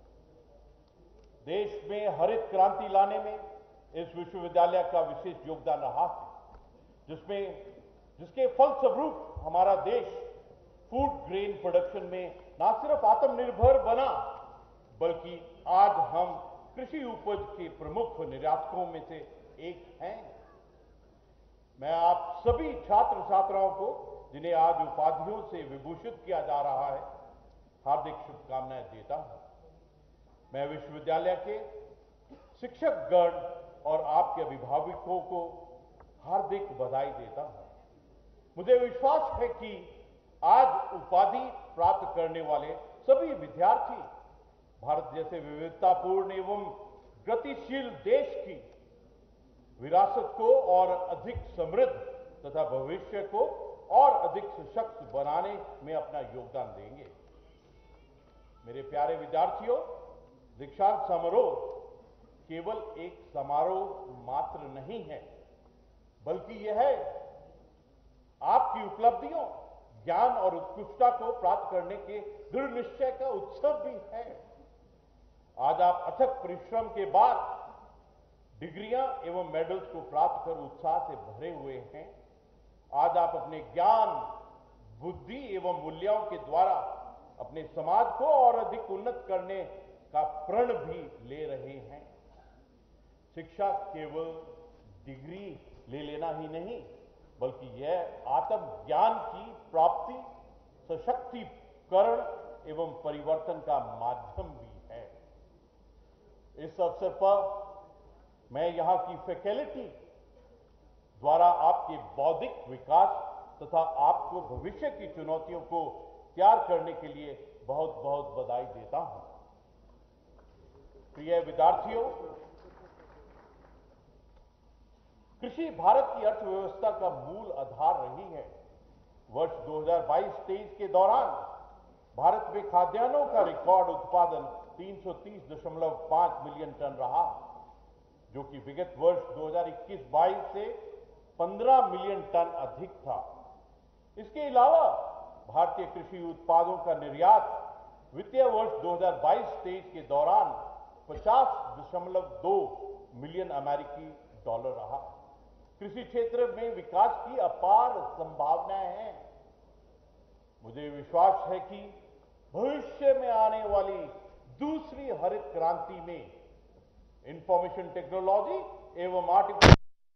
B: देश में हरित क्रांति लाने में इस विश्वविद्यालय का विशेष योगदान रहा है, जिसमें जिसके फलस्वरूप हमारा देश फूड ग्रेन प्रोडक्शन में न सिर्फ आत्मनिर्भर बना बल्कि आज हम कृषि उपज के प्रमुख निर्यातकों में से एक हैं। मैं आप सभी छात्र छात्राओं को जिन्हें आज उपाधियों से विभूषित किया जा रहा है हार्दिक शुभकामनाएं देता हूं। मैं विश्वविद्यालय के शिक्षकगण और आपके अभिभावकों को हार्दिक बधाई देता हूं। मुझे विश्वास है कि आज उपाधि प्राप्त करने वाले सभी विद्यार्थी भारत जैसे विविधतापूर्ण एवं गतिशील देश की विरासत को और अधिक समृद्ध तथा भविष्य को और अधिक सशक्त बनाने में अपना योगदान देंगे। मेरे प्यारे विद्यार्थियों, दीक्षांत समारोह केवल एक समारोह मात्र नहीं है, बल्कि यह आपकी उपलब्धियों, ज्ञान और उत्कृष्टता को प्राप्त करने के दृढ़ निश्चय का उत्सव भी है। आज आप अथक परिश्रम के बाद डिग्रियां एवं मेडल्स को प्राप्त कर उत्साह से भरे हुए हैं। आज आप अपने ज्ञान, बुद्धि एवं मूल्यों के द्वारा अपने समाज को और अधिक उन्नत करने का प्रण भी ले रहे हैं। शिक्षा केवल डिग्री ले लेना ही नहीं, बल्कि यह आत्मज्ञान की प्राप्ति, सशक्तिकरण एवं परिवर्तन का माध्यम भी है। इस अवसर पर मैं यहां की फैकल्टी द्वारा आपके बौद्धिक विकास तथा आपको भविष्य की चुनौतियों को तैयार करने के लिए बहुत बहुत बधाई देता हूं। प्रिय विद्यार्थियों, कृषि भारत की अर्थव्यवस्था का मूल आधार रही है। वर्ष दो हज़ार बाईस तेईस के दौरान भारत में खाद्यान्नों का रिकॉर्ड उत्पादन तीन सौ तीस दशमलव पांच मिलियन टन रहा, जो कि विगत वर्ष दो हज़ार इक्कीस बाईस से पंद्रह मिलियन टन अधिक था। इसके अलावा भारतीय कृषि उत्पादों का निर्यात वित्तीय वर्ष दो हज़ार बाईस तेईस के दौरान पचास दशमलव दो मिलियन अमेरिकी डॉलर रहा। कृषि क्षेत्र में विकास की अपार संभावनाएं हैं। मुझे विश्वास है कि भविष्य में आने वाली दूसरी हरित क्रांति में इंफॉर्मेशन टेक्नोलॉजी एवं आर्टिफिशियल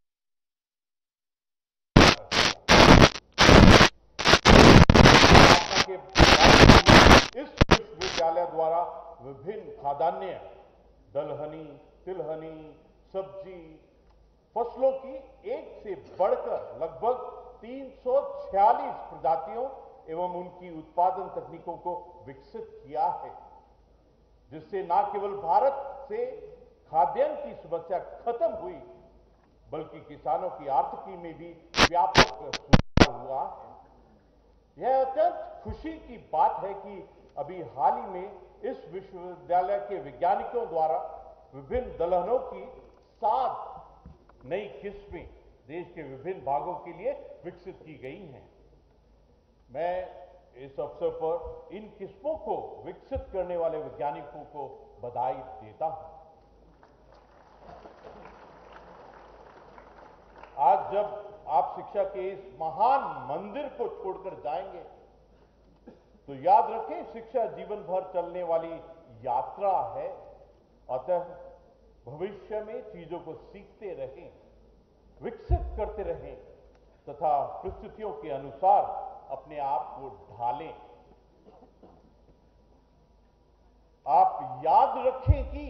B: के इस विश्वविद्यालय द्वारा विभिन्न खाद्यान्न, दलहनी, तिलहनी, सब्जी, फसलों की एक से बढ़कर लगभग तीन सौ छियालीस प्रजातियों एवं उनकी उत्पादन तकनीकों को विकसित किया है, जिससे न केवल भारत से खाद्यान्न की समस्या खत्म हुई, बल्कि किसानों की आर्थिकी में भी व्यापक सुधार हुआ है। यह अत्यंत खुशी की बात है कि अभी हाल ही में इस विश्वविद्यालय के वैज्ञानिकों द्वारा विभिन्न दलहनों की सात नई किस्में देश के विभिन्न भागों के लिए विकसित की गई हैं। मैं इस अवसर पर इन किस्मों को विकसित करने वाले वैज्ञानिकों को बधाई देता हूं। आज जब आप शिक्षा के इस महान मंदिर को छोड़कर जाएंगे, तो याद रखें, शिक्षा जीवन भर चलने वाली यात्रा है। अतः भविष्य में चीजों को सीखते रहें, विकसित करते रहें तथा परिस्थितियों के अनुसार अपने आप को ढालें। आप याद रखें कि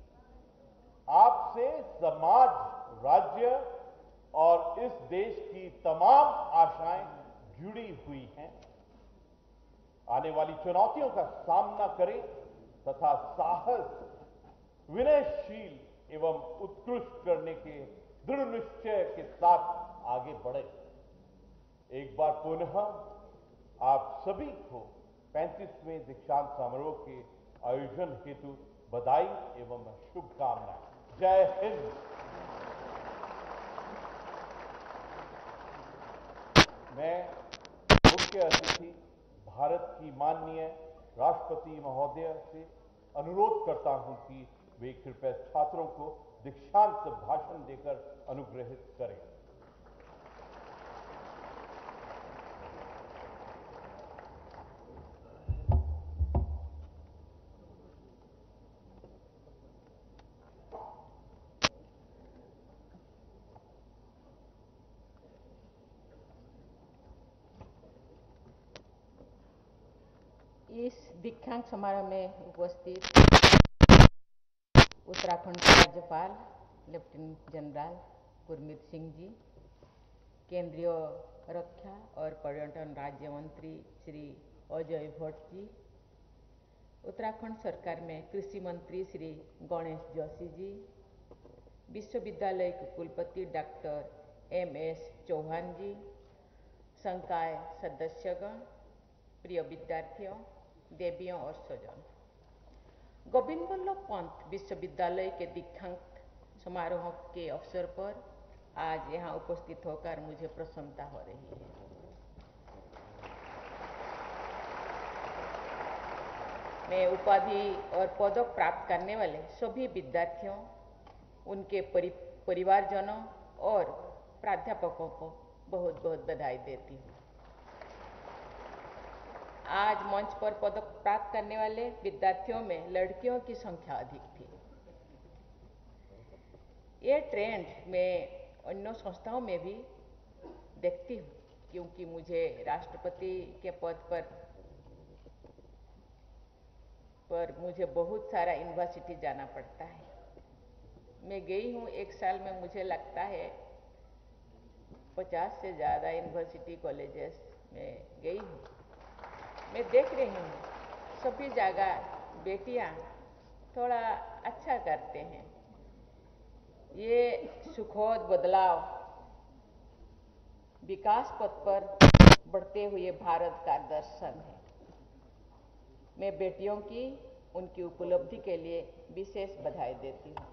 B: आपसे समाज, राज्य और इस देश की तमाम आशाएं जुड़ी हुई हैं। आने वाली चुनौतियों का सामना करें तथा साहस, विनयशील एवं उत्कृष्ट करने के दृढ़ निश्चय के साथ आगे बढ़े। एक बार पुनः आप सभी को पैंतीसवें दीक्षांत समारोह के आयोजन हेतु बधाई एवं शुभकामनाएं। जय हिंद। मैं मुख्य अतिथि भारत की माननीय राष्ट्रपति महोदय से अनुरोध करता हूं कि वे कृपया छात्रों को दीक्षांत भाषण देकर अनुग्रहित करें।
F: इस दीक्षांत समारोह में उपस्थित उत्तराखंड के राज्यपाल लेफ्टिनेंट जनरल गुरमीत सिंह जी, केंद्रीय रक्षा और पर्यटन राज्य मंत्री श्री अजय भट्ट जी, उत्तराखंड सरकार में कृषि मंत्री श्री गणेश जोशी जी, विश्वविद्यालय के कुलपति doctor M S Chauhan ji, संकाय सदस्यगण, प्रिय विद्यार्थियों, देवियों और स्वजन, गोविंद बल्लभ पंत विश्वविद्यालय के दीक्षांत समारोह के अवसर पर आज यहाँ उपस्थित होकर मुझे प्रसन्नता हो रही है। मैं उपाधि और पदक प्राप्त करने वाले सभी विद्यार्थियों, उनके परि, परिवारजनों और प्राध्यापकों को बहुत बहुत बधाई देती हूँ। आज मंच पर पदक प्राप्त करने वाले विद्यार्थियों में लड़कियों की संख्या अधिक थी। ये ट्रेंड मैं अन्य संस्थाओं में भी देखती हूँ, क्योंकि मुझे राष्ट्रपति के पद पर पर मुझे बहुत सारा यूनिवर्सिटी जाना पड़ता है। मैं गई हूँ, एक साल में मुझे लगता है पचास से ज़्यादा यूनिवर्सिटी कॉलेजेस में गई हूँ। मैं देख रही हूँ सभी जगह बेटियाँ थोड़ा अच्छा करते हैं। ये सुखद बदलाव विकास पथ पर बढ़ते हुए भारत का दर्शन है। मैं बेटियों की उनकी उपलब्धि के लिए विशेष बधाई देती हूँ।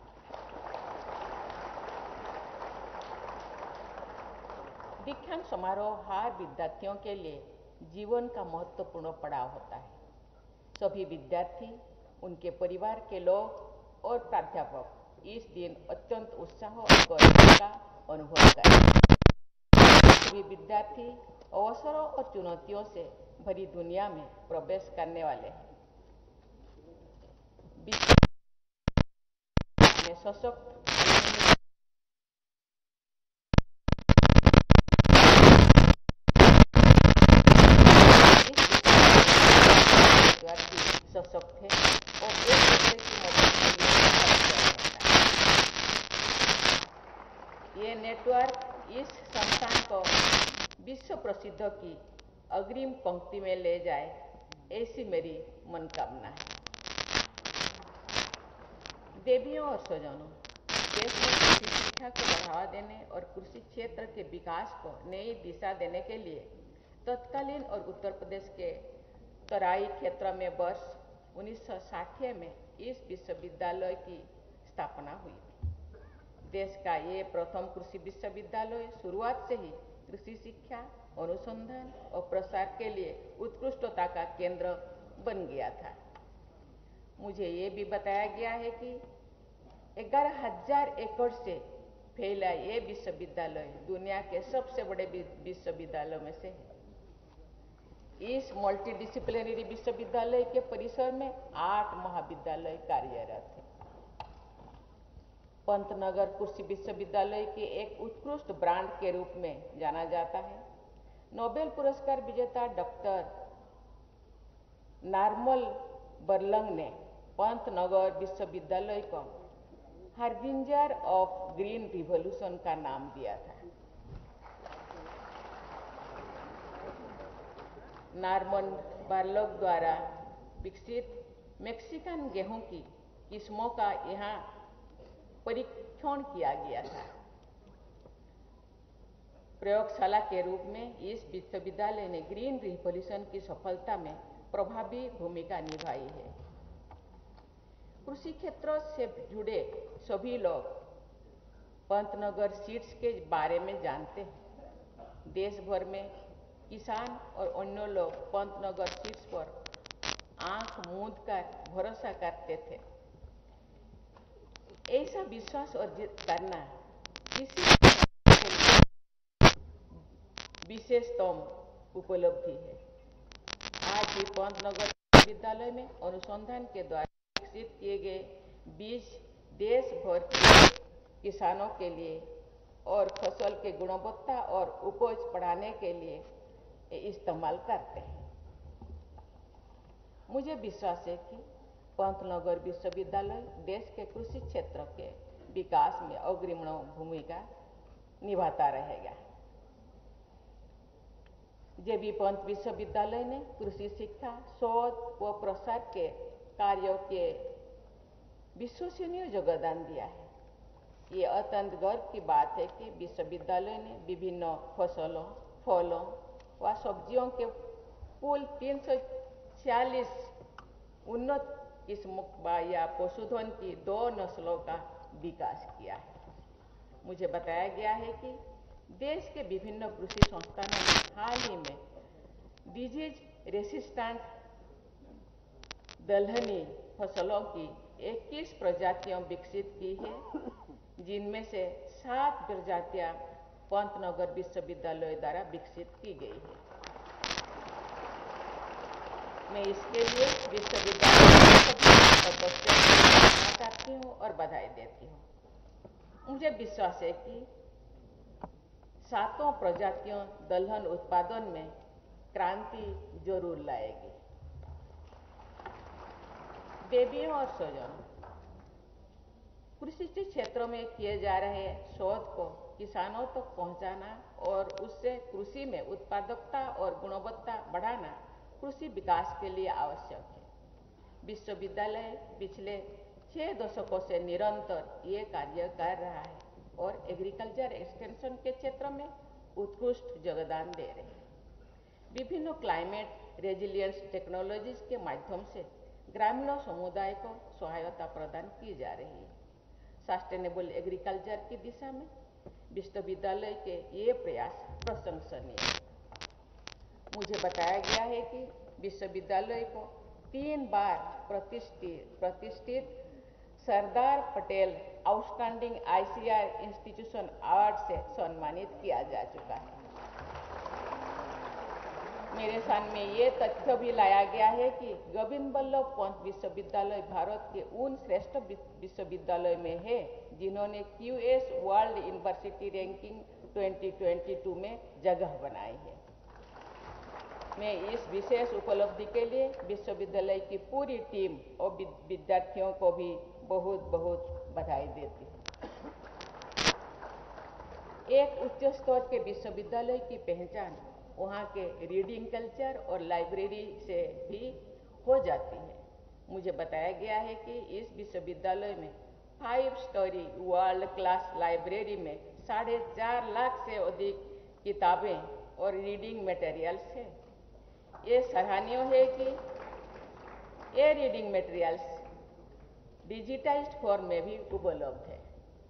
F: दीक्षांत समारोह हर विद्यार्थियों के लिए जीवन का महत्वपूर्ण पड़ाव होता है। सभी विद्यार्थी, उनके परिवार के लोग और प्राध्यापक इस दिन अत्यंत उत्साह और गौरव का अनुभव करें। सभी विद्यार्थी अवसरों और चुनौतियों से भरी दुनिया में प्रवेश करने वाले हैं। में सशक्त सशक्त है और एक दूसरे की मदद के लिए ये नेटवर्क इस संस्थान को विश्व प्रसिद्ध की अग्रिम पंक्ति में ले जाए, ऐसी मेरी मनोकामना है। देवियों और स्वजनों, देश में कृषि शिक्षा को बढ़ावा देने और कृषि क्षेत्र के विकास को नई दिशा देने के लिए तत्कालीन और उत्तर प्रदेश के तराई क्षेत्र में वर्ष उन्नीस सौ साठ में इस विश्वविद्यालय की स्थापना हुई थी। देश का ये प्रथम कृषि विश्वविद्यालय शुरुआत से ही कृषि शिक्षा, अनुसंधान और प्रसार के लिए उत्कृष्टता का केंद्र बन गया था। मुझे ये भी बताया गया है कि ग्यारह हजार एकड़ से फैला ये विश्वविद्यालय दुनिया के सबसे बड़े विश्वविद्यालयों में से है। इस मल्टी डिसिप्लिनरी विश्वविद्यालय के परिसर में आठ महाविद्यालय कार्यरत है। पंतनगर कृषि विश्वविद्यालय के एक उत्कृष्ट ब्रांड के रूप में जाना जाता है। नोबेल पुरस्कार विजेता डॉक्टर नार्मल बर्लंग ने पंतनगर विश्वविद्यालय को हार्बिंजर ऑफ ग्रीन रिवॉल्यूशन का नाम दिया था। नार्मन बार्लोग द्वारा विकसित मैक्सिकन गेहूं की किस्मों का यहाँ परीक्षण किया गया था। प्रयोगशाला के रूप में इस विश्वविद्यालय ने ग्रीन रिवॉल्यूशन की सफलता में प्रभावी भूमिका निभाई है। कृषि क्षेत्र से जुड़े सभी लोग पंतनगर सीड्स के बारे में जानते हैं। देश भर में किसान और अन्य लोग पंतनगर सीड्स पर आंख मूंद कर भरोसा करते थे। ऐसा विश्वास अर्जित करना किसी विशेषतम उपलब्धि है। आज भी पंतनगर विश्वविद्यालय में अनुसंधान के द्वारा विकसित किए गए बीज देश भर के किसानों के लिए और फसल के गुणवत्ता और उपज बढ़ाने के लिए इस्तेमाल करते हैं। मुझे विश्वास है कि पंतनगर विश्वविद्यालय देश के कृषि क्षेत्र के विकास में अग्रणी भूमिका निभाता रहेगा। जेबी पंत विश्वविद्यालय ने कृषि शिक्षा, शोध व प्रसार के कार्यों के विश्वसनीय योगदान दिया है। ये अत्यंत गर्व की बात है कि विश्वविद्यालय ने विभिन्न फसलों, फलों व सब्जियों के कुल तीन सौ छियालीस उन्नत किस्मों या पशुधन की दो नस्लों का विकास किया है। मुझे बताया गया है कि देश के विभिन्न कृषि संस्थानों ने हाल ही में डिजीज रेसिस्टेंट दलहनी फसलों की इक्कीस प्रजातियां विकसित की है, जिनमें से सात प्रजातियां पंतनगर विश्वविद्यालय द्वारा विकसित की गई है। मैं इसके लिए विश्वविद्यालय के सदस्यों को करती हूँ और बधाई देती हूँ। मुझे विश्वास है कि सातों प्रजातियों दलहन उत्पादन में क्रांति जरूर लाएगी। देवियों और स्वजनों, कृषि के क्षेत्रों में किए जा रहे शोध को किसानों तक पहुंचाना और उससे कृषि में उत्पादकता और गुणवत्ता बढ़ाना कृषि विकास के लिए आवश्यक है। विश्वविद्यालय पिछले छह दशकों से निरंतर ये कार्य कर रहा है और एग्रीकल्चर एक्सटेंशन के क्षेत्र में उत्कृष्ट योगदान दे रहे हैं। विभिन्न क्लाइमेट रेजिलियंस टेक्नोलॉजीज के माध्यम से ग्रामीण समुदाय को सहायता प्रदान की जा रही है। सस्टेनेबल एग्रीकल्चर की दिशा में विश्वविद्यालय के ये प्रयास प्रशंसनीय है। मुझे बताया गया है कि विश्वविद्यालय को तीन बार प्रतिष्ठित प्रतिष्ठित Sardar Patel outstanding ICR institution award से सम्मानित किया जा चुका है। मेरे सामने ये तथ्य भी लाया गया है कि गोविंद बल्लभ पंत विश्वविद्यालय भारत के उन श्रेष्ठ विश्वविद्यालय में है जिन्होंने क्यूएस वर्ल्ड यूनिवर्सिटी रैंकिंग दो हज़ार बाईस में जगह बनाई है। मैं इस विशेष उपलब्धि के लिए विश्वविद्यालय की पूरी टीम और विद्यार्थियों को भी बहुत बहुत बधाई देती हूँ। एक उच्च स्तर के विश्वविद्यालय की पहचान वहाँ के रीडिंग कल्चर और लाइब्रेरी से भी हो जाती है। मुझे बताया गया है कि इस विश्वविद्यालय में five storey world class library में साढ़े चार लाख से अधिक किताबें और रीडिंग मटेरियल्स है। ये सराहनीय है कि ये रीडिंग मटेरियल्स डिजिटाइज्ड फॉर्म में भी उपलब्ध है।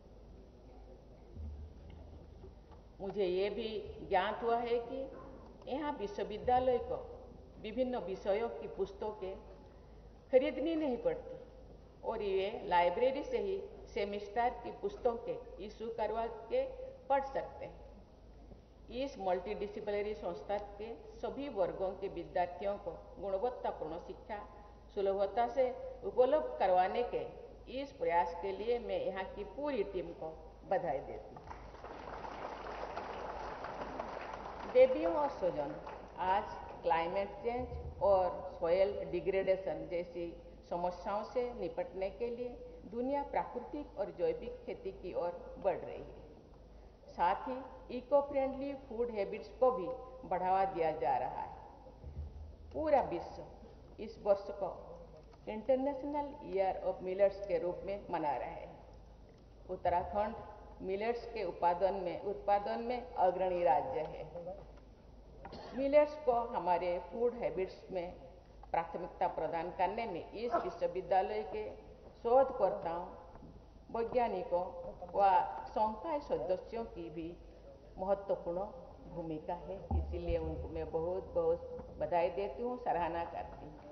F: मुझे ये भी ज्ञात हुआ है कि यहाँ विश्वविद्यालय को विभिन्न विषयों की पुस्तकें खरीदनी नहीं पड़ती और ये लाइब्रेरी से ही सेमेस्टर की पुस्तकें इशू करवा के पढ़ सकते हैं। इस मल्टीडिसिप्लिनरी संस्था के सभी वर्गों के विद्यार्थियों को गुणवत्तापूर्ण शिक्षा सुलभता से उपलब्ध करवाने के इस प्रयास के लिए मैं यहाँ की पूरी टीम को बधाई देती हूँ। देवियों और स्वजन, आज क्लाइमेट चेंज और सॉइल डिग्रेडेशन जैसी समस्याओं से निपटने के लिए दुनिया प्राकृतिक और जैविक खेती की ओर बढ़ रही है। साथ ही इको फ्रेंडली फूड हैबिट्स को भी बढ़ावा दिया जा रहा है। पूरा विश्व इस वर्ष को इंटरनेशनल ईयर ऑफ मिलेट्स के रूप में मना रहे हैं। उत्तराखंड मिलेट्स के उत्पादन में उत्पादन में अग्रणी राज्य है। मिलेट्स को हमारे फूड हैबिट्स में प्राथमिकता प्रदान करने में इस विश्वविद्यालय के शोधकर्ताओं, वैज्ञानिकों व संकाय सदस्यों की भी महत्वपूर्ण भूमिका है। इसीलिए उनको मैं बहुत बहुत बधाई देती हूँ, सराहना करती हूँ।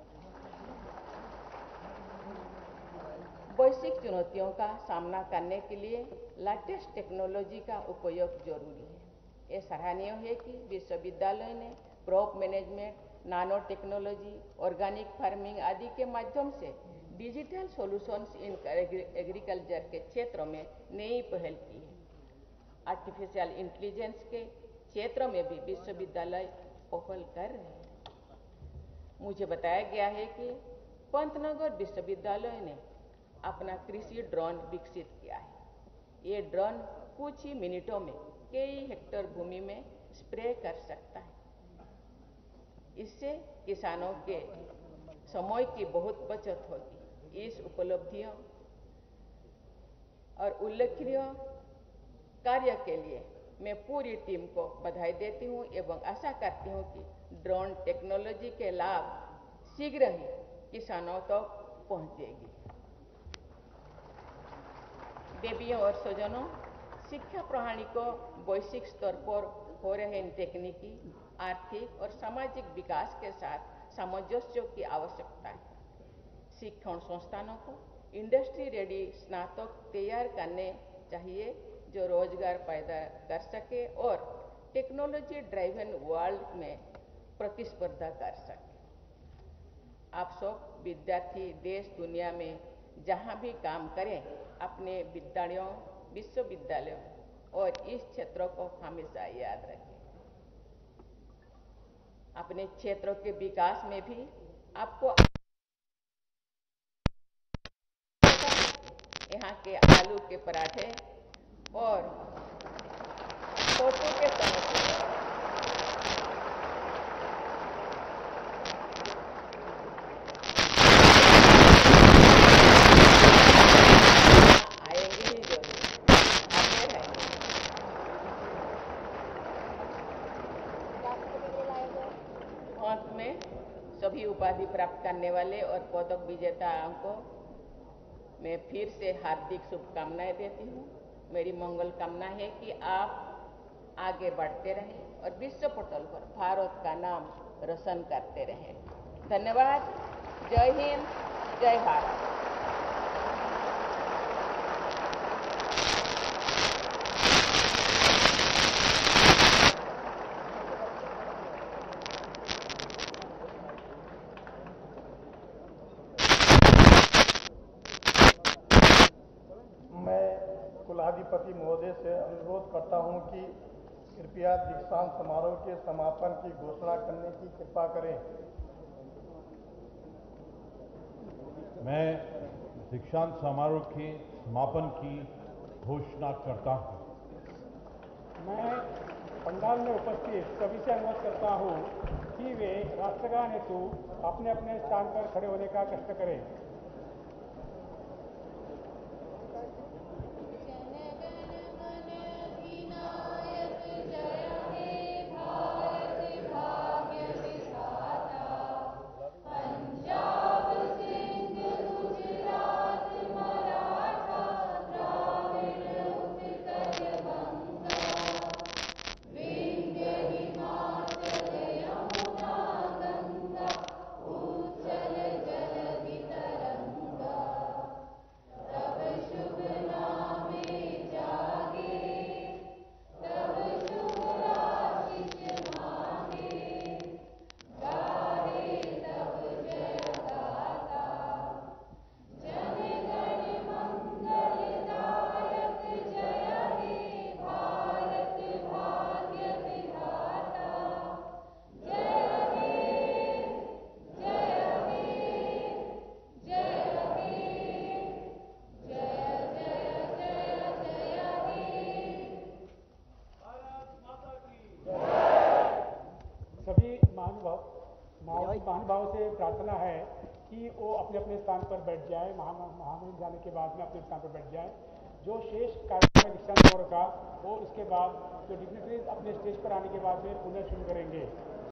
F: वैश्विक चुनौतियों का सामना करने के लिए लेटेस्ट टेक्नोलॉजी का उपयोग जरूरी है। ये सराहनीय है कि विश्वविद्यालय ने crop management, nanotechnology, organic farming आदि के माध्यम से डिजिटल सॉल्यूशंस इन एग्रीकल्चर के क्षेत्र में नई पहल की है। आर्टिफिशियल इंटेलिजेंस के क्षेत्र में भी विश्वविद्यालय पहल कर रहे हैं। मुझे बताया गया है कि पंतनगर विश्वविद्यालय ने अपना कृषि ड्रोन विकसित किया है। ये ड्रोन कुछ ही मिनटों में कई हेक्टेयर भूमि में स्प्रे कर सकता है। इससे किसानों के समय की बहुत बचत होगी। इस उपलब्धियों और उल्लेखनीय कार्य के लिए मैं पूरी टीम को बधाई देती हूँ एवं आशा करती हूँ कि ड्रोन टेक्नोलॉजी के लाभ शीघ्र ही किसानों तक तो पहुँचेगी। देवियों और स्वजनों, शिक्षा प्रणाली को वैश्विक स्तर पर हो रहे तकनीकी, आर्थिक और सामाजिक विकास के साथ सामंजस्य की आवश्यकता है। शिक्षण संस्थानों को इंडस्ट्री रेडी स्नातक तैयार करने चाहिए जो रोजगार पैदा कर सके और टेक्नोलॉजी ड्राइवन वर्ल्ड में प्रतिस्पर्धा कर सके। आप सब विद्यार्थी देश दुनिया में जहां भी काम करें, अपने विद्यालयों, विश्वविद्यालयों और इस क्षेत्र को हमेशा याद रखें। अपने क्षेत्रों के विकास में भी आपको यहाँ के आलू के पराठे और फोटो के समोसे आएंगे ही जरूर, आते रहेंगे। अंत में सभी उपाधि प्राप्त करने वाले और पदक विजेताओं को मैं फिर से हार्दिक शुभकामनाएं देती हूँ। मेरी मंगल कामना है कि आप आगे बढ़ते रहें और विश्व पटल पर भारत का नाम रोशन करते रहें। धन्यवाद। जय हिंद, जय भारत।
A: कुलाधिपति महोदय से अनुरोध करता हूं कि कृपया दीक्षांत समारोह के समापन की घोषणा करने की कृपा करें।
B: मैं दीक्षांत समारोह के समापन की घोषणा करता हूं।
C: मैं पंडाल में उपस्थित सभी से अनुरोध करता हूं कि वे राष्ट्रगान हेतु अपने अपने स्थान पर खड़े होने का कष्ट करें। महानुभाव से प्रार्थना है कि वो अपने अपने स्थान पर बैठ जाए। महामहिम जाने के बाद में अपने स्थान पर बैठ जाए। जो शेष कार्यक्रम में दीक्षांत हो रखा वो उसके बाद जो डिग्नेटरीज अपने स्टेज पर आने के बाद में पुनः शुरू करेंगे।